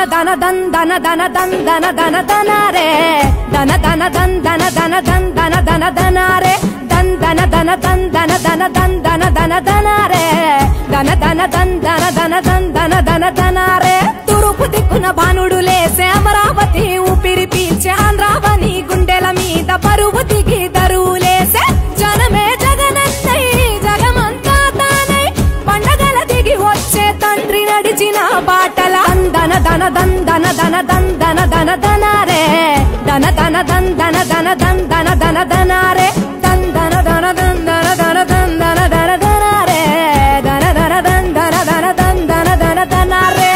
దన దన్ దన దన దన్ దన దన దన రే దన దన దన్ దన దన దన్ దన దన దన రే దన్ దన దన దన్ దన దన దన్ దన దన దన రే దన దన దన్ దన దన దన్ దన దన దన రే తూర్పు దిక్కున భానుడు లేసే అమరావతి ఊపిరి పీల్చే ఆంధ్రావని గుండెల మీద బరువు దిగి దరువులేసే జనమే జగనన్నై జగమంతా తానై పండగల దిగి వచ్చే తండ్రి నడిచిన బాటల దన దన దన్ దన దన దన్ దన దన దన రే దన దన దన్ దన దన దన్ దన దన దన రే దన్ దన దన దన్ దన దన దన్ దన దన దన రే దన దన దన్ దన దన దన్ దన దన దన రే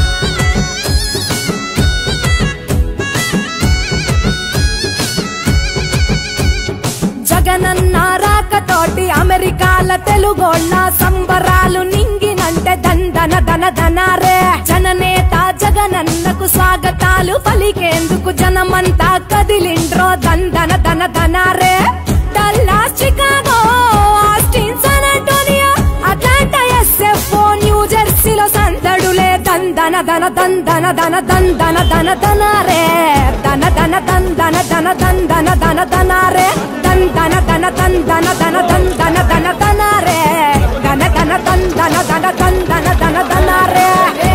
జగనన్న రాకతోటి అమెరికాల తెలుగోళ్ళ సంబరాలు నింగినంటే దందన దన దన రే జననేత జగనన్నకు స్వాగతాలు పలికేందుకు జనమంతా కదిలిండ్రో దందన దన దన రే Dallas Chicago Austin San Antonio Atlanta SFO న్యూ జెర్సీలో సందడులే దందన దన దందన దన దందన దన దన రే దన దన దందన దన దందన దన దన రే దందన దన దందన దన దందన దన దన రే దన దన దందన దన దందన దన దన రే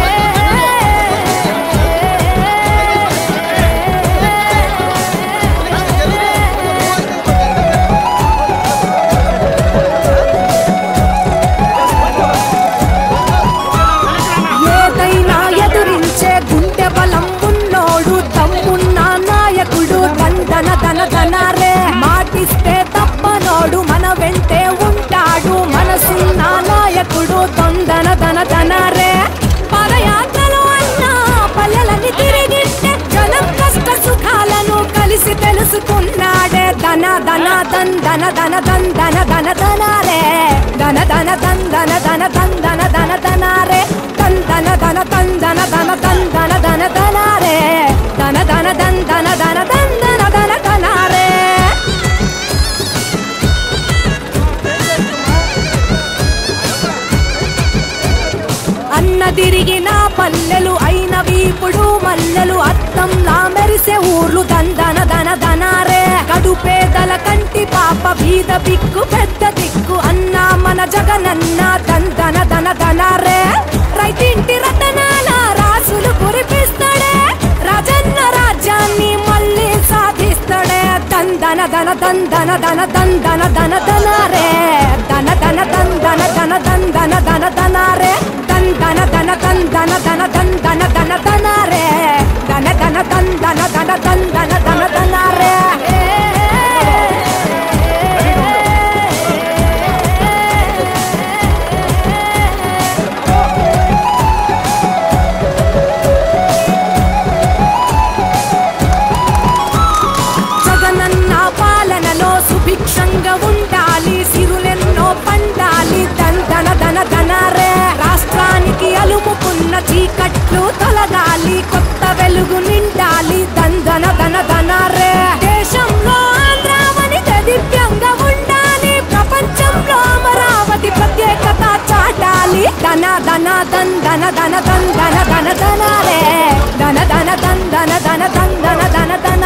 ఏదైనా ఎదురించే గుండె బలం ఉన్నోడు తమ్మున్న నాయకుడు దందన దన దన రే మాటిస్తే తప్పనోడు మన వెంటే ఉంటాడు మనసున్న నాయకుడు దందన దన దన రే పదయాత్రలో అన్నా పల్లెలని తిరిగిస్తే జనం కష్ట సుఖాలను కలిసి తెలుసుకున్నాడే దన దన దందన దన దందన దన దన రే దన దన దందన దన దందన దన దన రే దందన దన దందన దన దందన దన దన రే దన దన దందన దన దందన దన దన రే అన్న తిరిగిన పల్లెలు అయినవి ఇప్పుడు మల్లెలు అత్తంలా మెరిసే ఊర్లు దందన దన దన రే కడుపేదల కంటి పాప బీద బిక్కు పెద్ద దిక్కు అన్నా మన జగనన్న దందన దన దన రే రైతింటి రతనాల రాసులు కురిపిస్తాడే రాజన్న రాజ్యాన్ని మళ్ళీ సాధిస్తాడే దందన దన దందన దన దందన దన దన రే దన దన దందన దన దందన దన దన రే దందన దన దందన దన దందన దన దన రే దన దన దందన దన దందన దన దన రే జగనన్న పాలనలో సుభిక్షంగా ఉండాలి సిరులెన్నో పండాలి దందన దన దన రే రాష్ట్రానికి అలుముకున్న చీకట్లు తొలగాలి కొత్త వెలుగు నిండాలి దందన దన దన రే దేశంలో ఆంధ్రావని దివ్యంగా ఉండాలి ప్రపంచంలో అమరావతి ప్రత్యేకత చాటాలి దన దన దందన దన దందన దన దన రే దన దన దందన దన దందన దన దన